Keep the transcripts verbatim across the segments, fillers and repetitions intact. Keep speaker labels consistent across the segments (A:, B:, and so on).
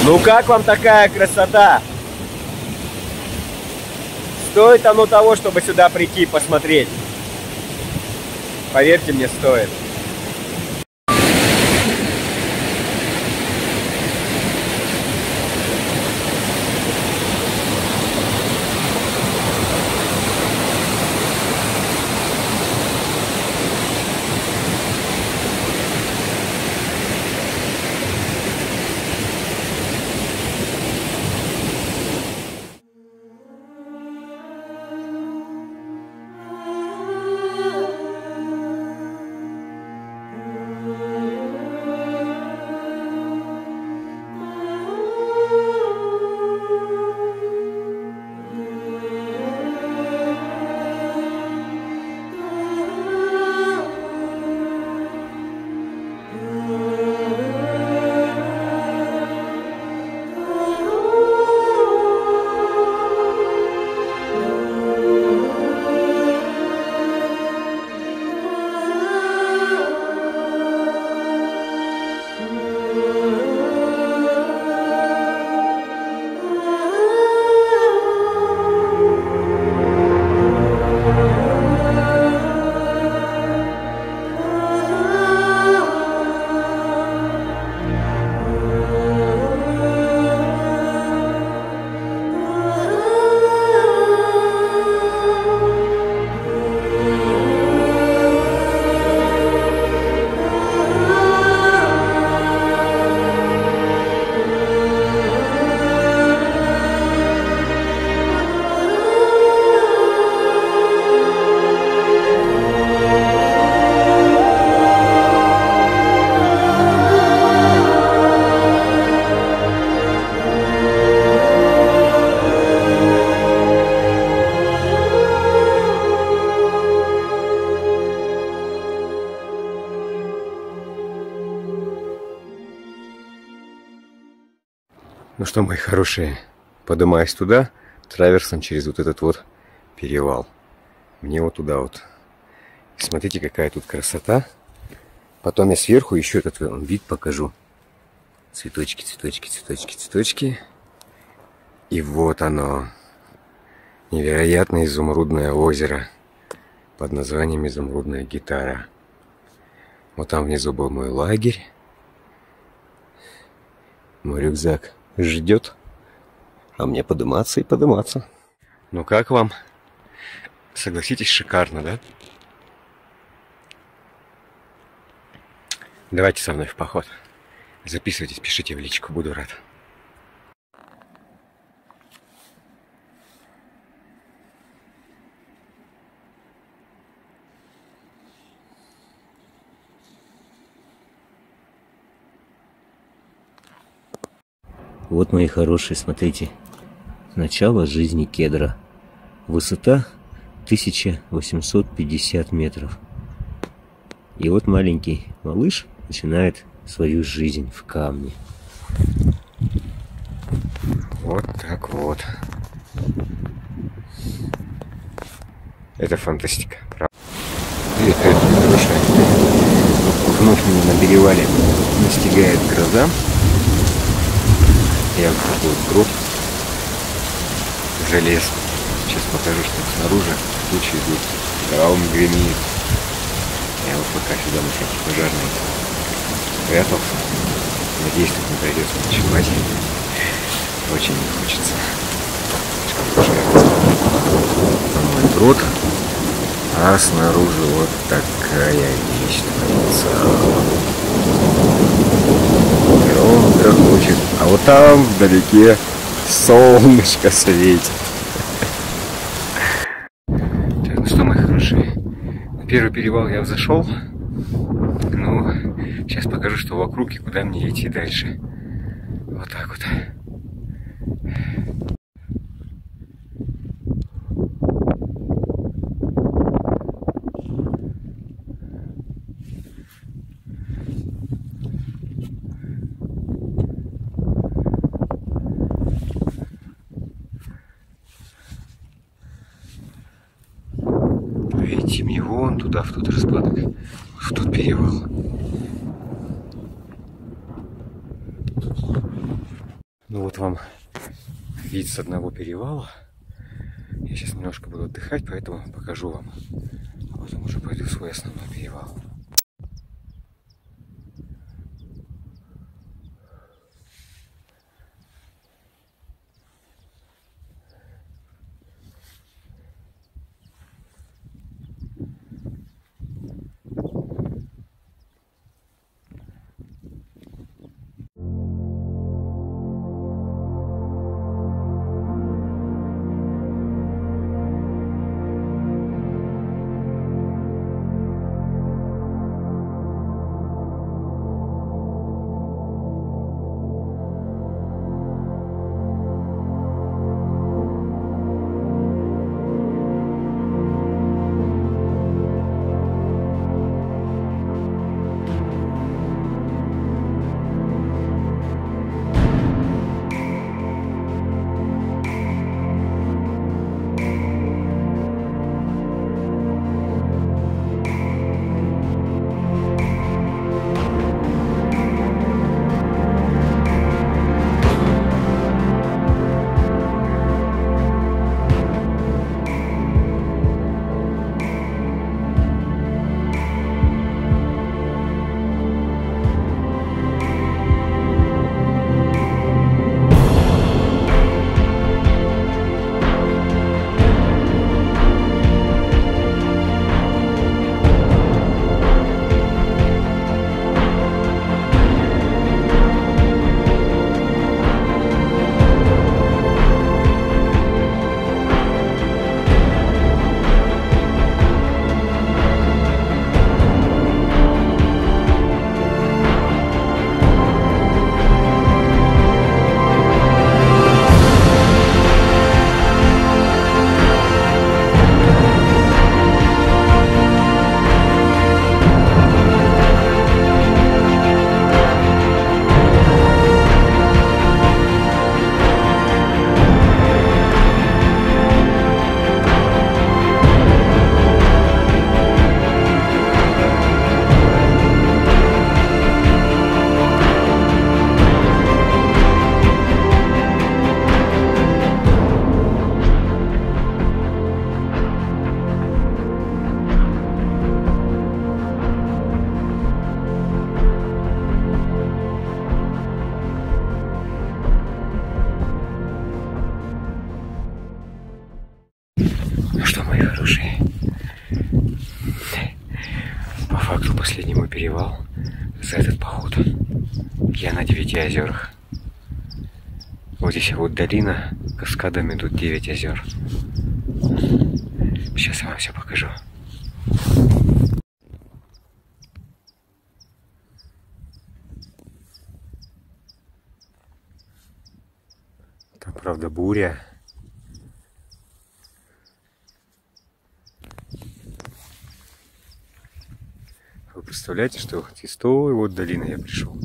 A: Ну как вам такая красота? Стоит оно того, чтобы сюда прийти посмотреть? Поверьте мне, стоит. Ну что, мои хорошие, поднимаюсь туда, траверсом через вот этот вот перевал. Мне вот туда вот. И смотрите, какая тут красота. Потом я сверху еще этот вид покажу. Цветочки, цветочки, цветочки, цветочки. И вот оно. Невероятное изумрудное озеро под названием Изумрудная гитара. Вот там внизу был мой лагерь. Мой рюкзак ждет, а мне подниматься и подниматься. Ну как вам? Согласитесь, шикарно, да? Давайте со мной в поход. Записывайтесь, пишите в личку, буду рад.
B: Вот, мои хорошие, смотрите, начало жизни кедра. Высота тысяча восемьсот пятьдесят метров. И вот маленький малыш начинает свою жизнь в камне.
A: Вот так вот. Это фантастика, правда? Привет, привет, хорошая. Вновь меня на перевале настигает гроза. Я в такой гроб, желез. Сейчас покажу, что снаружи тучи идут, гром гремит. Я вот пока сюда на всякий пожарный спрятался. Надеюсь, тут не придется ночевать. Очень не хочется. Мой грот, а снаружи вот такая вещь творится. Он грохочет, а вот там вдалеке солнышко светит. Так, ну что, мои хорошие, на первый перевал я взошел. Ну, сейчас покажу, что вокруг и куда мне идти дальше. Вот так вот. Идти мне вон туда, в тот распадок, в тот перевал. Ну вот вам вид с одного перевала. Я сейчас немножко буду отдыхать, поэтому покажу вам. А потом уже пойду в свой основной перевал. Ну что, мои хорошие, по факту последний мой перевал за этот поход. Я на девяти озерах. Вот здесь вот долина, каскадами идут девять озер. Сейчас я вам все покажу. Там, правда, буря. Вы представляете, что из той вот долины я пришел.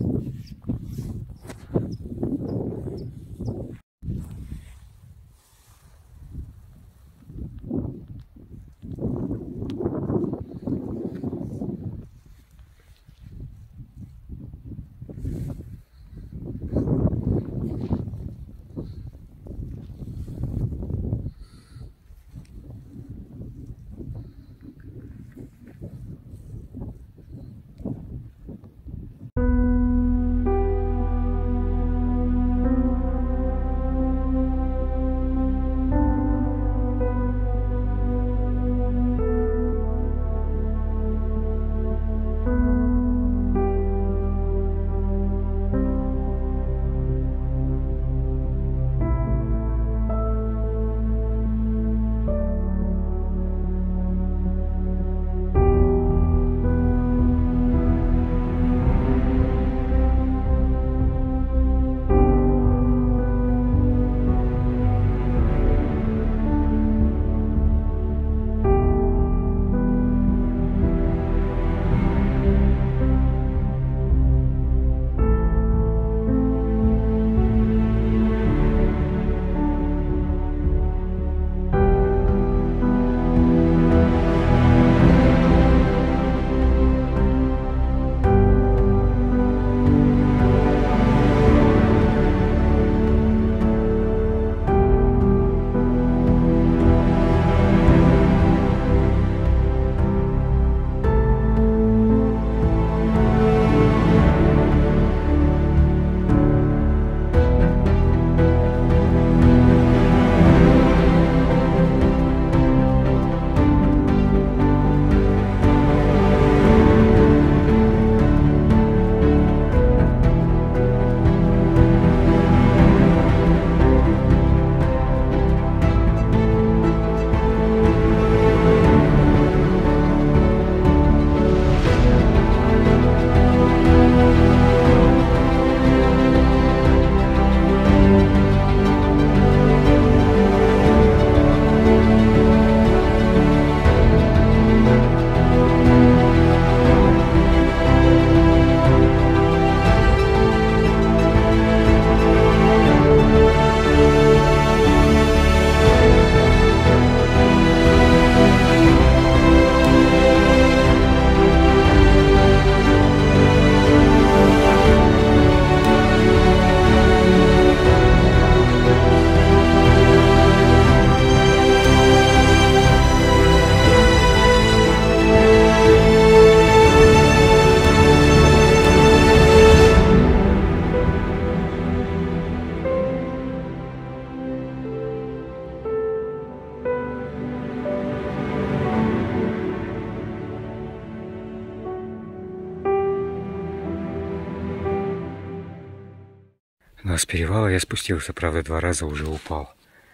A: с перевала я спустился, правда, два раза уже упал.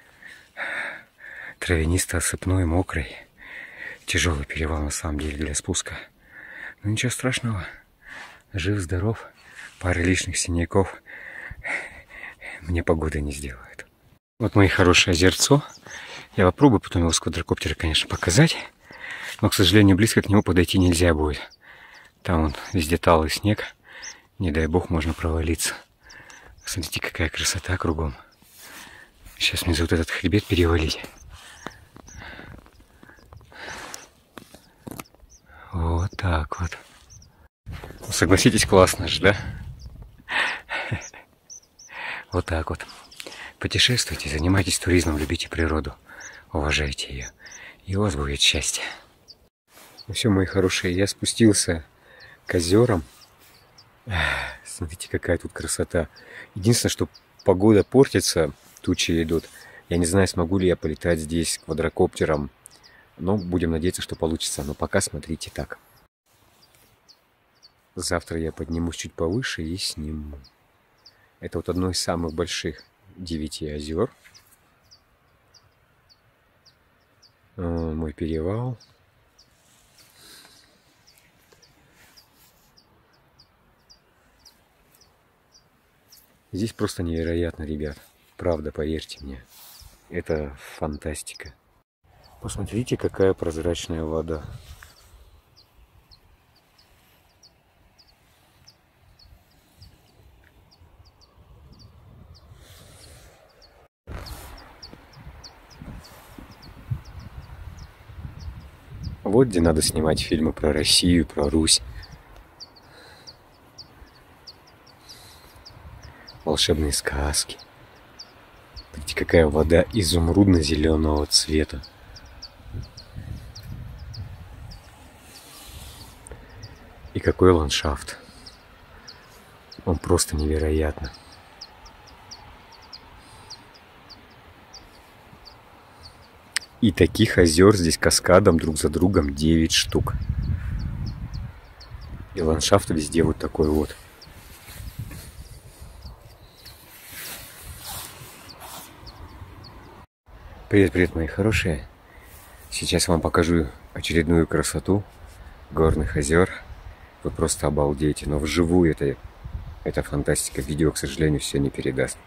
A: Травянисто-осыпной, мокрый. Тяжелый перевал на самом деле для спуска. Но ничего страшного. Жив-здоров. Пары лишних синяков мне погода не сделает. Вот мои хорошее озерцо. Я попробую потом его с квадрокоптера, конечно, показать. Но, к сожалению, близко к нему подойти нельзя будет. Там вон везде талый снег. Не дай бог, можно провалиться. Смотрите, какая красота кругом. Сейчас мне за вот этот хребет перевалить. Вот так вот. Согласитесь, классно же, да? Вот так вот. Путешествуйте, занимайтесь туризмом, любите природу, уважайте ее. И у вас будет счастье. Ну все, мои хорошие, я спустился к озерам. Смотрите, какая тут красота. Единственное, что погода портится, тучи идут. Я не знаю, смогу ли я полетать здесь квадрокоптером. Но будем надеяться, что получится. Но пока смотрите так. Завтра я поднимусь чуть повыше и сниму. Это вот одно из самых больших девяти озер. Мой перевал. Здесь просто невероятно, ребят. Правда, поверьте мне. Это фантастика. Посмотрите, какая прозрачная вода. Вот где надо снимать фильмы про Россию, про Русь. Волшебные сказки. Смотрите, какая вода изумрудно-зеленого цвета. И какой ландшафт. Он просто невероятный. И таких озер здесь каскадом друг за другом девять штук. И ландшафт везде вот такой вот. Привет, привет, мои хорошие. Сейчас вам покажу очередную красоту горных озер. Вы просто обалдеете. Но вживую это, это фантастика. Видео, к сожалению, все не передаст.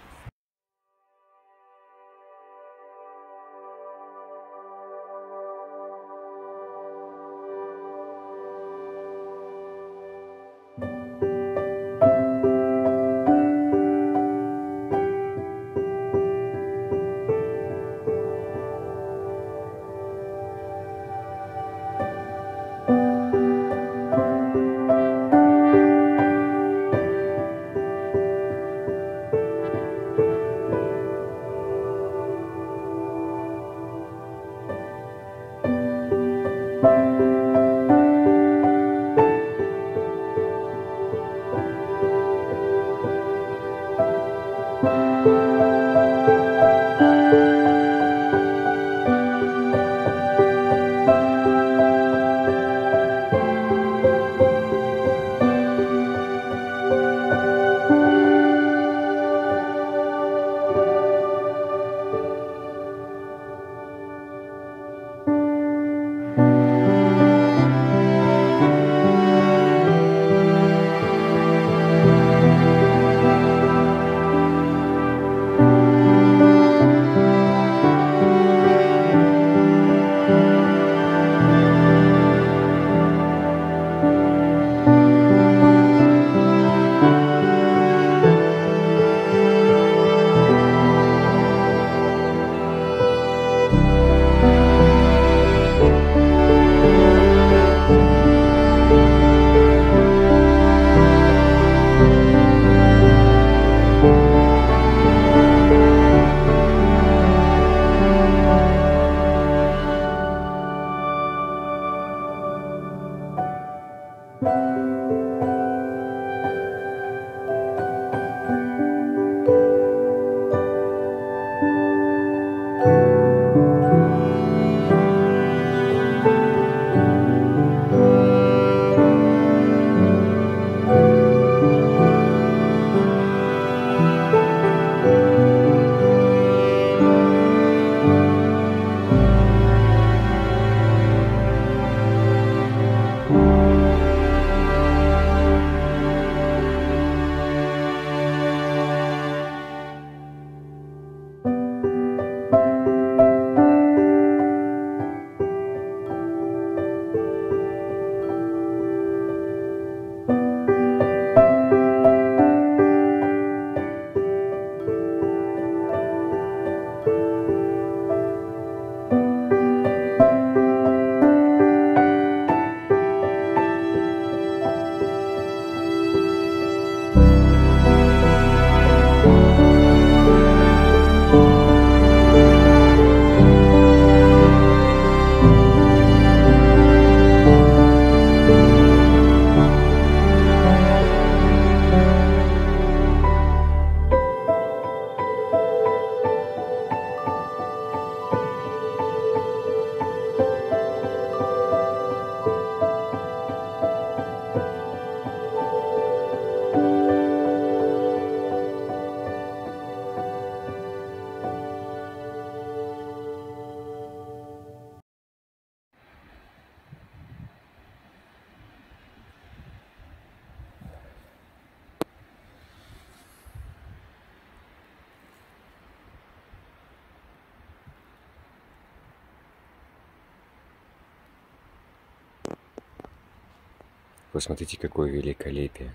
A: Посмотрите, какое великолепие.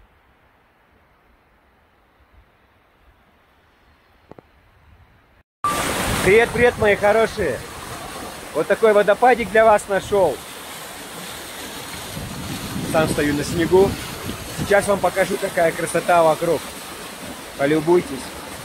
A: Привет, привет, мои хорошие! Вот такой водопадик для вас нашел. Сам стою на снегу. Сейчас вам покажу, какая красота вокруг. Полюбуйтесь.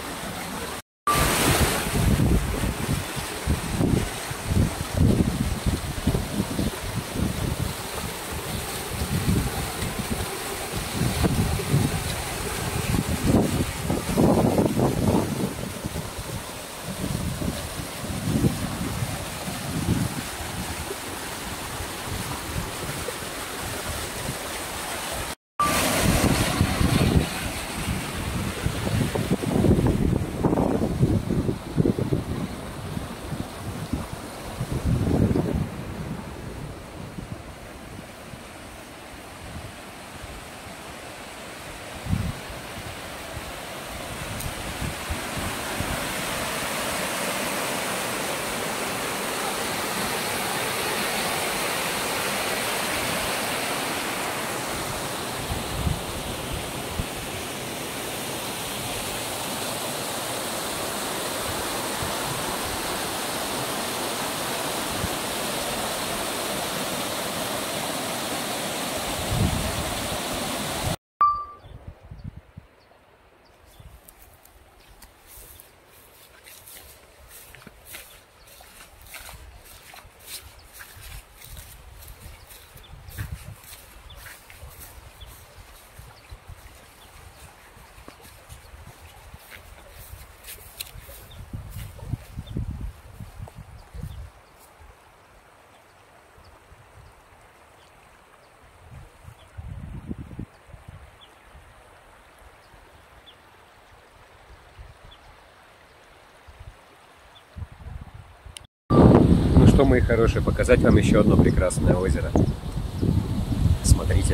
A: Ну что, мои хорошие, показать вам еще одно прекрасное озеро. Смотрите.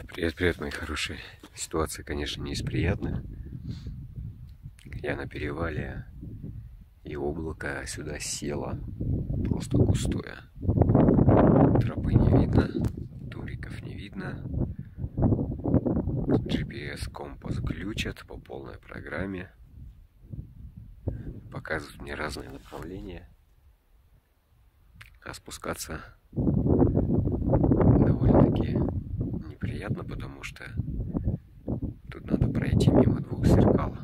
A: Привет, привет, мои хорошие. Ситуация, конечно, не из приятных. Я на перевале, и облако сюда село. Просто густое. Тропы не видно, туриков не видно. джи пи эс-компас глючат по полной программе. Показывают мне разные направления. А спускаться довольно-таки неприятно, потому что тут надо пройти мимо двух зеркал,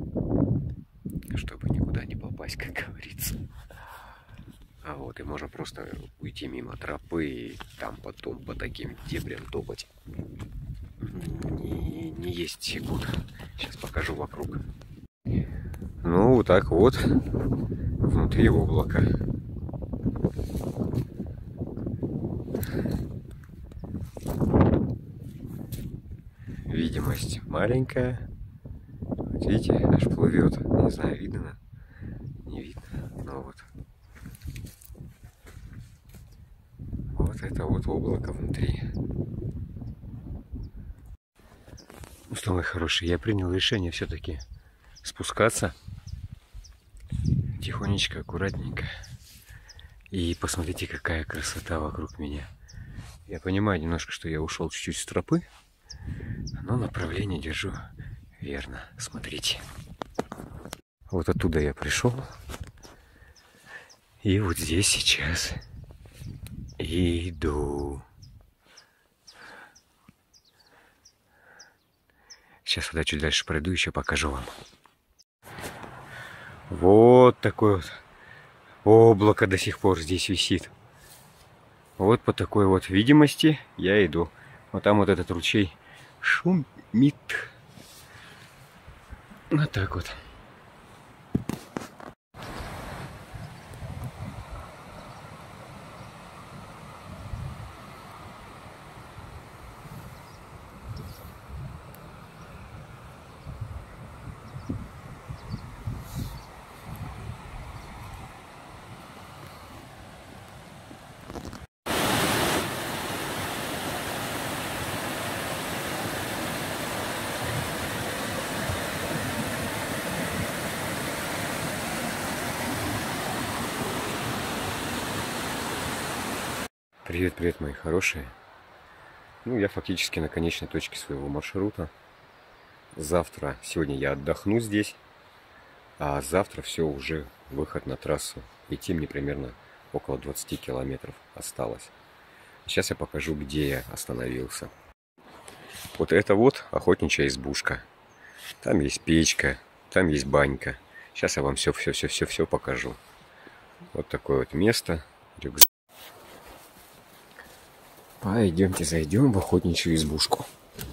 A: чтобы никуда не попасть, как говорится. А вот и можно просто уйти мимо тропы и там потом по таким дебрям топать. Не, не есть секунд. Сейчас покажу вокруг. Ну, вот так вот. Внутри облака. Видимость маленькая. Вот видите, аж плывет. Не знаю, видно? Не видно. Ну вот. Вот это вот облако внутри. Ну что, мои хорошие, я принял решение все-таки спускаться тихонечко, аккуратненько. И посмотрите, какая красота вокруг меня. Я понимаю немножко, что я ушел чуть-чуть с тропы, но направление держу верно. Смотрите. Вот оттуда я пришел. И вот здесь сейчас иду. Сейчас сюда чуть дальше пройду, еще покажу вам. Вот такое вот облако до сих пор здесь висит. Вот по такой вот видимости я иду. Вот там вот этот ручей шумит. Вот так вот. Привет, привет, мои хорошие. Ну, я фактически на конечной точке своего маршрута. Завтра, сегодня я отдохну здесь, а завтра все, уже выход на трассу. Идти мне примерно около двадцати километров осталось. Сейчас я покажу, где я остановился. Вот это вот охотничья избушка. Там есть печка, там есть банька. Сейчас я вам все-все-все-все-все покажу. Вот такое вот место. Рюкзак. Пойдемте зайдем в охотничью избушку.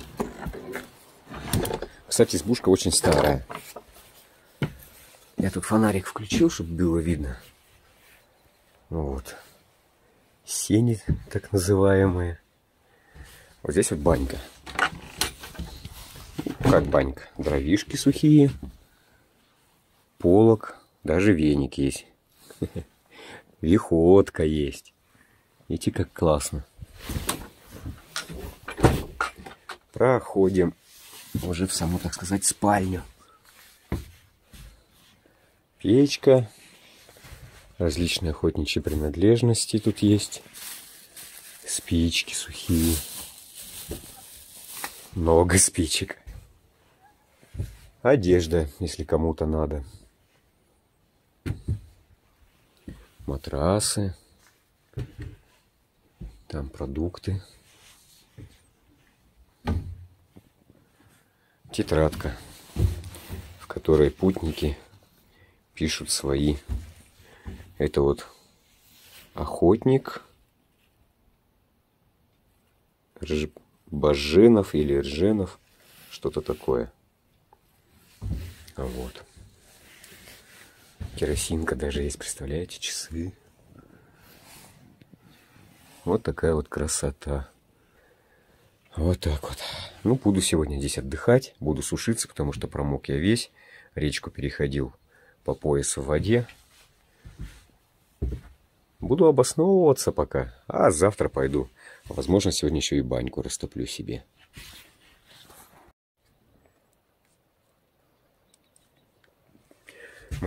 A: Кстати, избушка очень старая. Я тут фонарик включил, чтобы было видно. Вот. Сени, так называемые. Вот здесь вот банька. Как банька? Дровишки сухие. Полок. Даже веник есть. Виходка есть. Видите, как классно. Проходим уже в саму, так сказать, спальню. Печка. Различные охотничьи принадлежности тут есть. Спички сухие. Много спичек. Одежда, если кому-то надо. Матрасы. Там продукты. Тетрадка, в которой путники пишут свои. Это вот охотник Рж... Баженов или Рженов, что-то такое. Вот. Керосинка даже есть, представляете, часы. Вот такая вот красота. Вот так вот. Ну, буду сегодня здесь отдыхать, буду сушиться, потому что промок я весь. Речку переходил по пояс в воде. Буду обосновываться пока, а завтра пойду. Возможно, сегодня еще и баньку растоплю себе.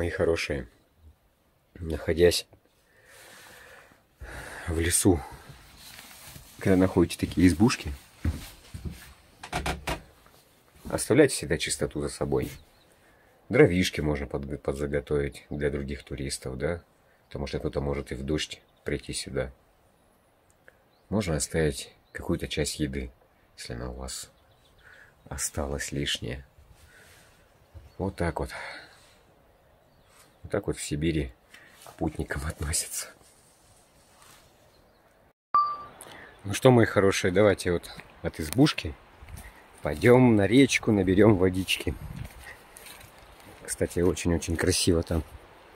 A: мои хорошие, находясь в лесу, когда находите такие избушки, оставляйте всегда чистоту за собой. Дровишки можно под, подзаготовить для других туристов, да? Потому что кто-то может и в дождь прийти сюда. Можно оставить какую-то часть еды, если она у вас осталась лишняя. Вот так вот. Вот так вот в Сибири к путникам относятся. Ну что, мои хорошие, давайте вот от избушки пойдем на речку, наберем водички. Кстати, очень-очень красиво там.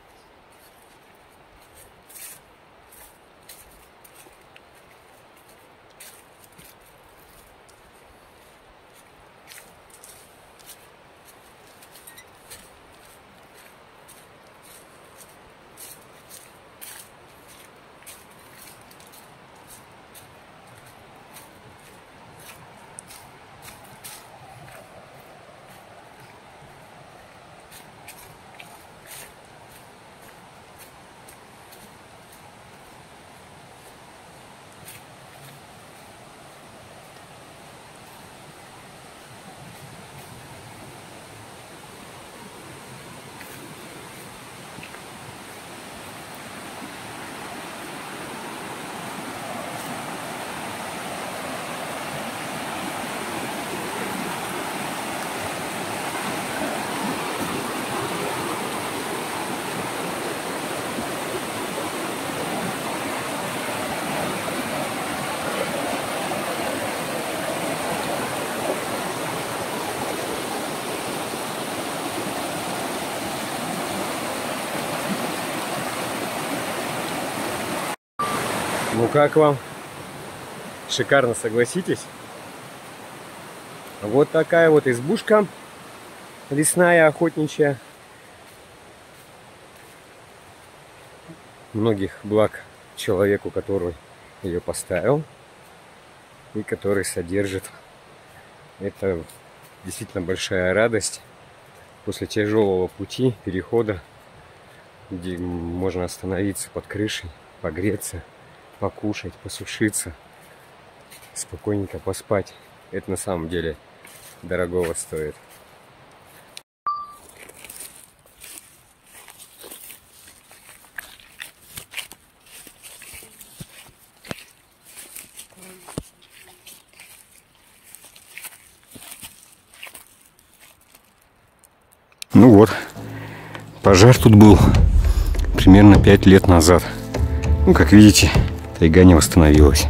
A: Ну как вам? Шикарно, согласитесь? Вот такая вот избушка лесная, охотничья. Многих благ человеку, который ее поставил и который содержит. Это действительно большая радость после тяжелого пути, перехода, где можно остановиться под крышей, погреться, покушать, посушиться, спокойненько поспать. Это на самом деле дорогого стоит. Ну вот, пожар тут был примерно пять лет назад. Ну, как видите, тайга не восстановилась.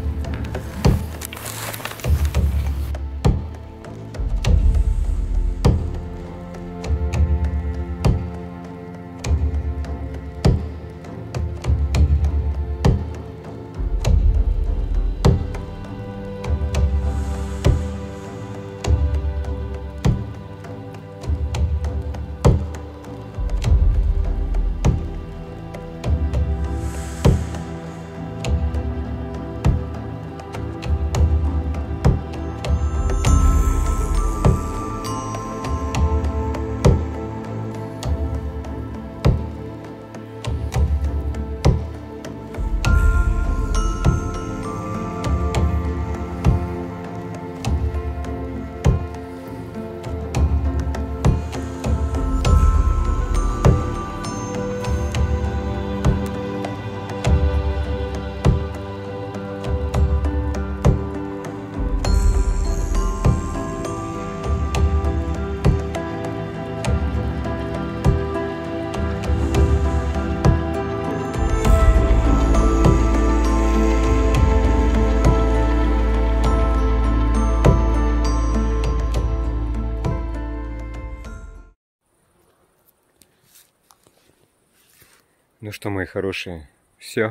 A: Ну что, мои хорошие, все.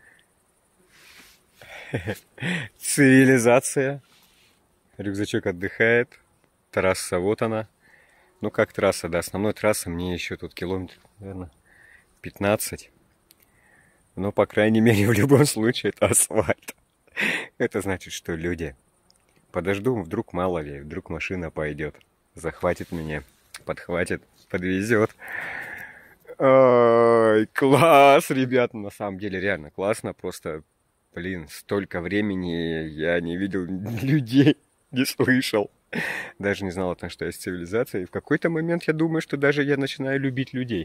A: Цивилизация. Рюкзачок отдыхает. Трасса, вот она. Ну как трасса, до основной трассы мне еще тут километр, наверное, пятнадцать. Но, по крайней мере, в любом случае это асфальт. Это значит, что люди. Подожду, вдруг мало ли, вдруг машина пойдет. Захватит меня, подхватит, подвезет. Ой, класс, ребята, на самом деле реально классно, просто, блин, столько времени я не видел людей, не слышал, даже не знал о том, что есть цивилизация, и в какой-то момент я думаю, что даже я начинаю любить людей.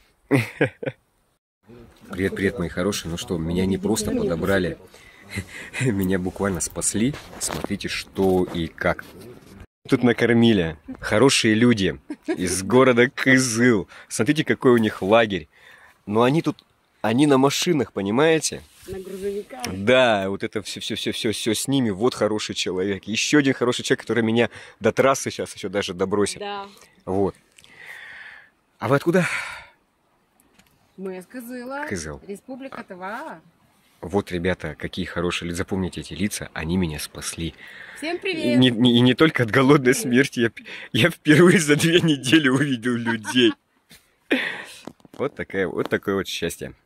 A: Привет, привет, мои хорошие, ну что, меня не просто подобрали, меня буквально спасли, смотрите, что и как. Тут накормили хорошие люди из города Кызыл. Смотрите, какой у них лагерь. Но они тут, они на машинах, понимаете?
C: На грузовиках.
A: Да, вот это все, все, все, все, все с ними. Вот хороший человек. Еще один хороший человек, который меня до трассы сейчас еще даже добросит.
C: Да.
A: Вот. А вы откуда?
C: Мы из Кызыла.
A: Кызыл.
C: Республика Тыва.
A: Вот, ребята, какие хорошие лица. Запомните эти лица, они меня спасли.
C: Всем
A: И
C: привет!
A: не, не- и не только от голодной смерти. Я, я впервые за две недели увидел людей. Вот такая, вот такое вот счастье.